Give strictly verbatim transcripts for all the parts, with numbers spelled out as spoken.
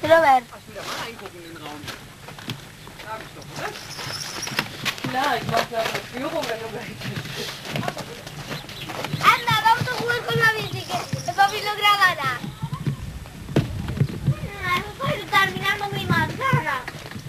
Robert. Ach, wieder mal reingucken in den Raum. Sag ich doch, oder? Klar, ich mach ja eine Führung, wenn du gleich bist. Anda, vamos a jugar con la bici, que el papi lo grabará. Estoy terminando mi manzana.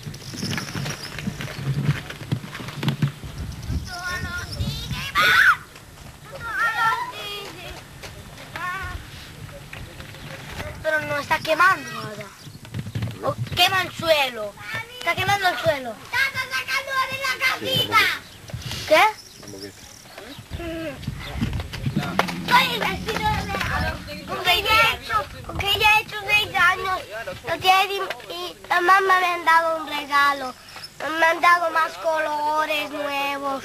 Pero no está quemando nada. O quema el suelo. Está quemando el suelo. ¡Está sacando de la casita! ¿Qué? Soy vestido de... Con que ya he hecho, con que ya he hecho seis años. Los Jerry y la mamá me han dado un regalo. Me han dado más colores nuevos.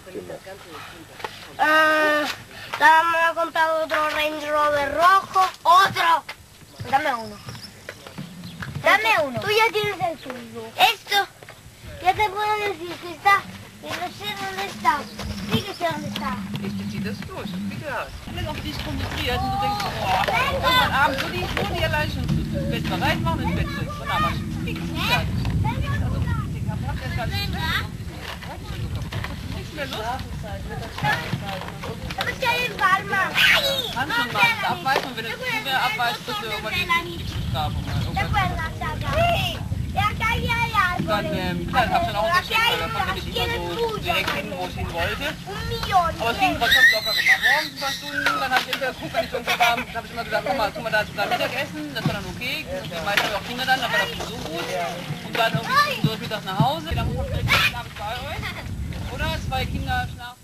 Uh, la mamá me ha comprado otro Range Rover rojo. ¡Otro! Dame uno. Dame uno. Tú ya tienes el tuyo. Esto, ya te puedo decir que está, que no sé dónde está. Sí que sé dónde está. Ich zieh das durch, wie gesagt. Wenn du auf dich konzentriert und du denkst, oh, irgendwann abends so die, nur die allein schon das Bett bereit machen und ins Bett setzen. Und dann machst du fix und fertig. Also, ich hab das gar nicht nichts mehr Lust. Aber stell den Ball mal. Kann schon mal abweisen und wenn du es nicht mehr abweist, kriegst du irgendwann die Bestrafung. Dann, ähm, klar, das hab ich dann auch unterschrieben, weil davon bin ich immer so direkt hin, wo ich hin wollte. Aber es ging trotzdem locker gemacht. Morgens ein paar Stunden, dann habe ich immer geguckt, wenn ich irgendwo war, habe ich immer gesagt, guck mal, guck mal, da sogar Mittagessen, das war dann okay. Die meisten haben auch Kinder dann, aber das nicht so gut. Und dann irgendwie so mittags nach Hause, dann muss man vielleicht abends bei euch. Oder zwei Kinder schlafen.